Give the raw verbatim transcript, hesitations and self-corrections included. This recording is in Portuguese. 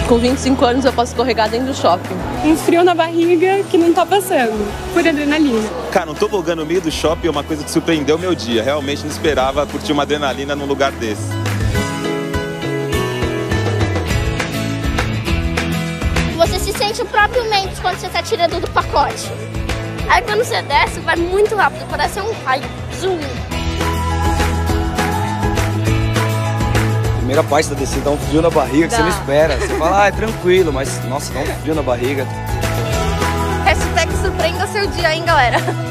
Com vinte e cinco anos eu posso escorregar dentro do shopping. Um frio na barriga que não tá passando, por adrenalina. Cara, um tobogã no meio do shopping é uma coisa que surpreendeu meu dia. Realmente não esperava curtir uma adrenalina num lugar desse. Você se sente o próprio Mentos quando você tá tirando do pacote. Aí quando você desce, vai muito rápido, parece um raio. Zoom. Primeira parte da descida dá um frio na barriga que dá. Você não espera. Você fala, ah, é tranquilo, mas nossa, dá um frio na barriga. Hashtag surpreenda seu dia, hein, galera?